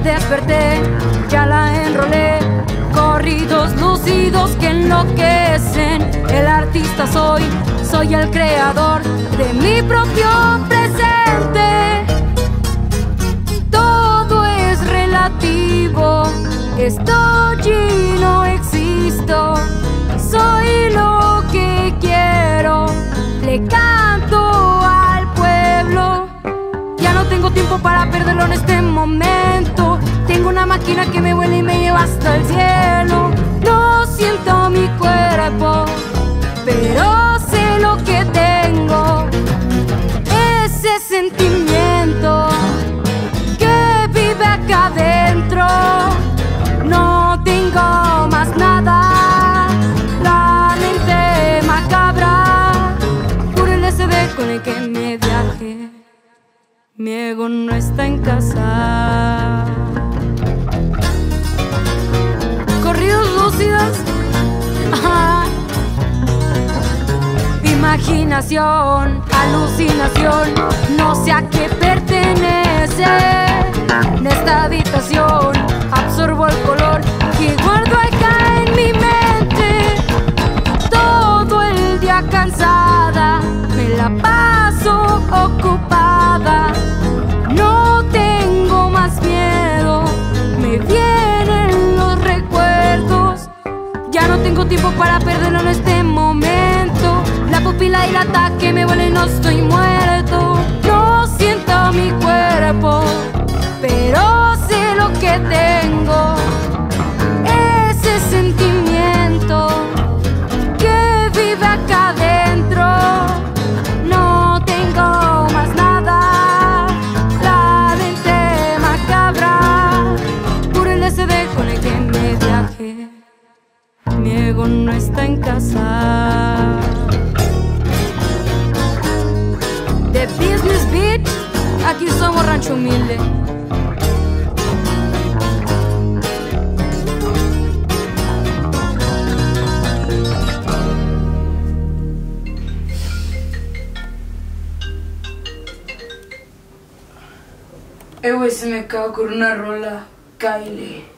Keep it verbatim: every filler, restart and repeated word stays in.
desperté, ya la enrolé. Corridos lúcidos que enloquecen. El artista soy, soy el creador de mi propio presente. Todo es relativo, estoy y no existo. Soy lo que quiero, le canto al pueblo. Ya no tengo tiempo para perderlo en este momento. Tengo una máquina que me vuela y me lleva hasta el cielo. No siento mi cuerpo, pero sé lo que tengo. Ese sentimiento que vive acá adentro. No tengo más nada. La mente macabra, por el S D con el que me viajé. Mi ego no está en casa. Corridos lúcidos. Ajá. Imaginación, alucinación. No sé a qué pertenece. En esta habitación absorbo el color que guardo acá en mi mente. Todo el día cansada, me la paso ocupada. No tengo más miedo, me vienen los recuerdos. Ya no tengo tiempo para perderlo en este momento. La pupila dilata que me vuela y no estoy muerto. No siento mi cuerpo, pero sé lo que tengo. Ese sentimiento que vive acá adentro. No tengo más nada. La mente macabra, por el S D con el que me viajé. Mi ego no está en casa. The Business Beat, aquí somos Rancho Humilde. Eh, güey, se me acaba con una rola, Kyle.